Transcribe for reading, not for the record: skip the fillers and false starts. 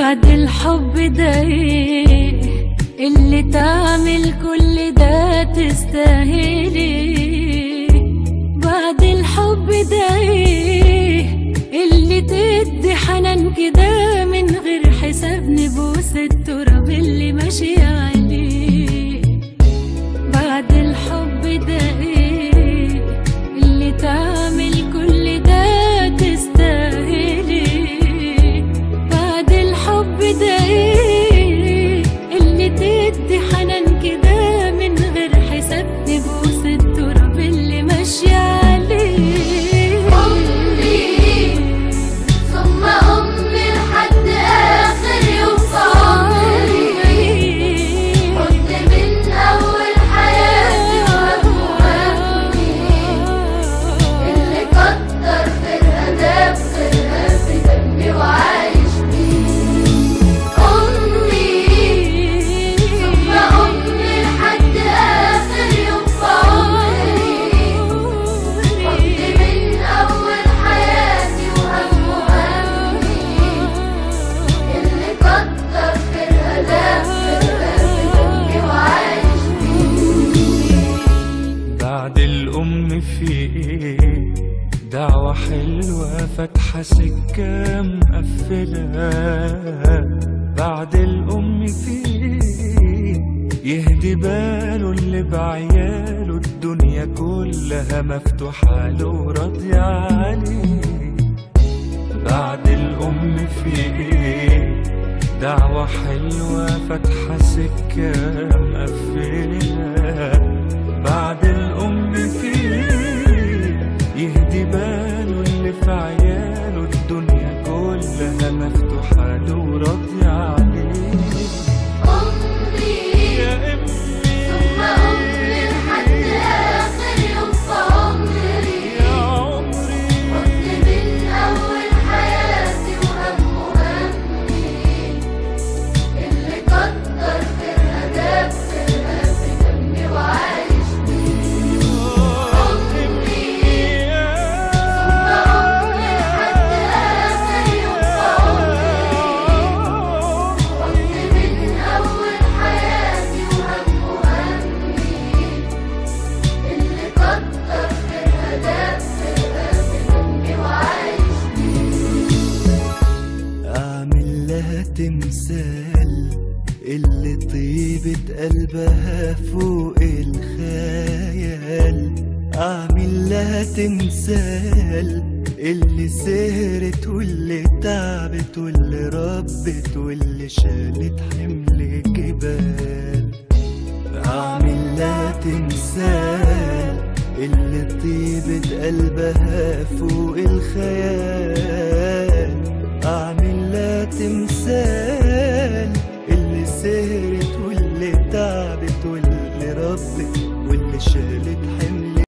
بعد الحب ده ايه اللي تعمل كل ده تستاهلي؟ بعد الحب ده ايه اللي تدي حنان كده من غير حساب نبوس التراب اللي ماشي عليه؟ بعد الحب ده ايه اللي تعمل كل ده تستاهلي؟ بعد الحب ده ايه اللي تدي حنان كده من غير حساب نبوس التراب اللي ماشي عليه؟ أمي ثم أمي لحد آخر يوم في عمري، كنت من أول حياتي وهمي اللي كتر غيرها داب غيرها في دمي وعايش بيه. أمي ثم أمي لحد آخر يوم في عمري، كنت من أول حياتي وهمي اللي كتر غيرها داب غيرها في دمي وعايش بيه. بعد الأم في إيه؟ دعوة حلوة فاتحة سكة مقفلة. بعد الأم في إيه؟ يهدي باله اللي بعياله الدنيا كلها مفتوحة له وراضية عليه. بعد الأم في إيه؟ دعوة حلوة فاتحة سكة مقفلة. بعد الأم في يهدي باله اللي في عياله الدنيا كلها مفتوحة له وراضية عليه. أمي يا أمي ثم أمي لحد آخر يوم في عمري، يا عمري كنت من أول حياتي وهمي اللي كتر غيرها داب غيرها في دمي وعايش بيه. أمي ثم أمي لحد آخر يوم في عمري، كنت من أول حياتي وهمي اللي كتر غيرها داب غيرها في دمي وعايش بيه. أعمل لها تمثال اللي طيبة قلبها فوق الخيال. أعمل لها تمثال اللي سهرت واللي تعبت واللي ربت واللي شالت حمل جبال. أعمل لها تمثال اللي طيبة قلبها فوق الخيال. أعمل لها تمثال